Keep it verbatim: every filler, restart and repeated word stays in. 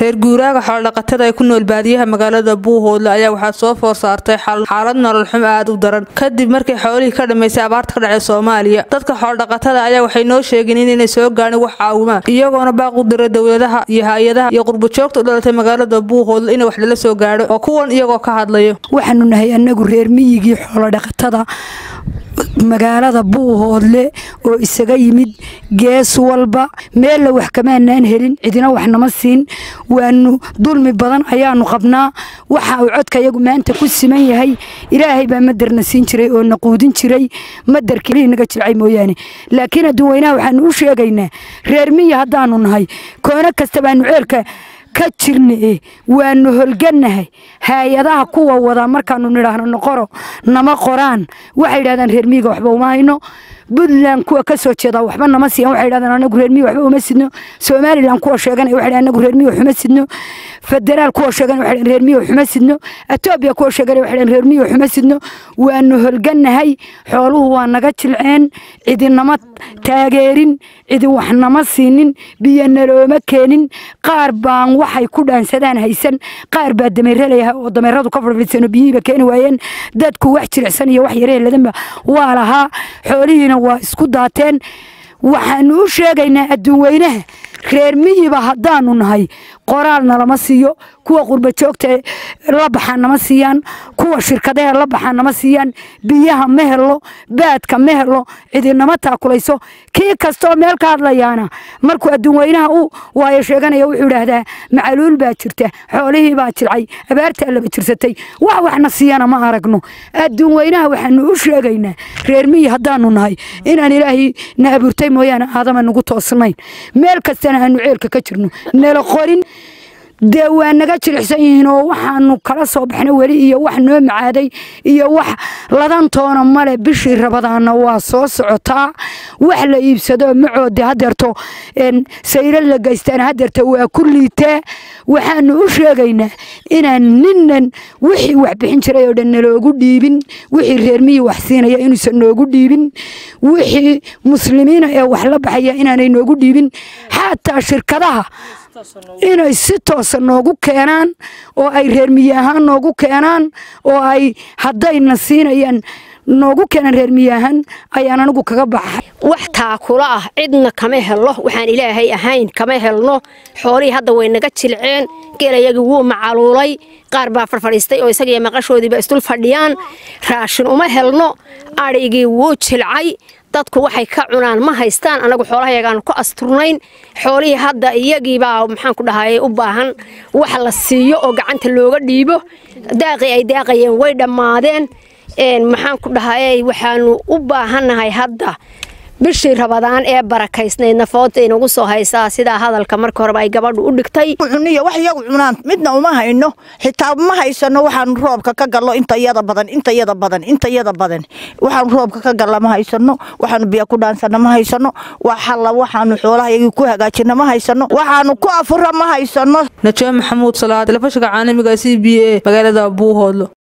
reer guuraaga xoolo dhaqatada ay ku nool baadiyaha magaalada Buuhoodle ayaa waxa soo foor saartay xaalad nolol xumo aad u daran kadib markii xoolihii ka dhameysay abaarta ka dhacay Soomaaliya dadka xoolo dhaqatada ayaa waxay noo sheegeen inay soo gaareen wax caawimo iyagoona baaq u diray dawladaha iyo hay'adaha iyo qurbo joogta u dhalatay magaalada Buuhoodle in wax la soo gaaro oo kuwan iyagoo ka hadlayo waxaanu nahay anagu reer miyigii xoolo dhaqatada magaalada Buuhoodle oo isaga yimid gees walba meel wax kamaanaan helin cidina wax nama siin waanu dulmi badan ayaanu qabnaa waxa uu codka iyagu maanta ku siman yahay ilaahay baa madarna siin jiray oo naqoodin jiray madarkii inaga jilcay mooyaane laakiin adduunweynaha waxaanu u sheegaynaa reer miyi hadaanu nahay koona kasta baanu ceelka ka jirnay waanu holganahay hay'adaha kuwa wada markaanu niraahno noqoro nama qoraan waxay yiraahdaan reer miyiga waxba uma hayno Puntland kuwa ka soo jeeda waxba nama siiyan waxay yiraahdaan anagu reer miyi waxba uma sidno Somaliland kuwa sheeganay waxay yiraahdaan anagu reer miyi waxuma sidno federaal kuwa sheeganay waxay yiraahdaan reer miyi waxuma sidno Ethiopia kuwa sheeganay waxay yiraahdaan reer miyi waxuma sidno waanu holganahay xooluhu waa naga jilceen cidinama taageerin cid wax nama siinin biyo nalooma keenin qaar baan waxay ku dhaansadaan haysan qaar baa dameeraleeyahay oo dameeradu ka fadhiisano biyiba keen waayeen dadku wax jilicsan iyo wax yareen ladanba waa laha xoolihiina waa isku daateen waxaanu u sheegaynaa adduunweynaha reer miyiba hadaanu nahay qoraalna lama siiyo kuwa qurba joogta la baxaan nama siiyaan kuwa shirkadaha la baxaan nama siiyaan biyaha ma helo baadka ma helo cidinama taakulayso kii kasto meel ka hadlayaana markuu adduunweynaha uu waayo sheeganaya wuxuu yiraahdaa macaluul baa jirta xoolihii baa jilcay abaarta laba jirsatay wax waxna siiyana ma aragno adduunweynaha waxaanu u sheegaynaa reer miyi hadaanu nahay inaan ilaahay na abuurtay mooyaan aadama nagu toosnayn meel kastana aanu ceelka ka jirno nala qorin deewaan naga jilicsan yihiin oo waxaanu kala soo baxnay wali iyo wax noo macaaday iyo wax ladan toona male bishii rabadaana waa soo socotaa wax la iibsado macoode hadeerto in sayra la geystaan hadeerto waa kulliite waxaanu u sheegaynaa inaan ninnan wixii wax bixin jiray oo dhan loogu dhiibin wixii reer miyi wax siinaya inuusan noogu dhiibin wixii muslimiina ee wax la baxaya inaanay noogu dhiibin xataa shirkadaha inay si toos noogu keenaan oo ay reer miyi ahaan noogu keenaan oo ay hadayna siinayaan noogu keenan reer miyi ahaan ayaan anigu kaga baxay wax taakula ah cidna kama helo waxaan ilaahay ahayn kama helno xoolii hadda way naga jilceen geelayaga wuu macaluulay qaar baa farfadhiistay oo isaga maqashoodiiba istul fadhiyaan raashin uma helno arigii wuu jilcay dadku waxay ka cunaan ma haystaan anagu xoolahayagaan ku asturnayn xoolihii hadda iyagii baa maxaan ku dhahay u baahan wax la siiyo oo gacanta looga dhiibo daaqi ay daaqayeen way dhamaadeen een maxaan ku dhahay waxaanu u baahanahay hadda bishii rabadaan ee barakaysnayd nafood ay nagu soo haysaa sida hadalka marka hore ay gabadhu u dhigtay cuniyo wax iyagu cunaan midna uma hayno xitaa ma haysano waxaan roobka ka gallo inta iyada badan inta iyada badan inta iyada badan waxaan roobka ka gallo ma haysano waxaan biyo ku dhaansana ma haysano waxa la waxaan xoolaha iyagu ku hagaajina ma haysano waxaan ku afura ma haysano Najaa Maxamuud Salaad telefishinka caalamiga C B A magaalada Buuhoodle.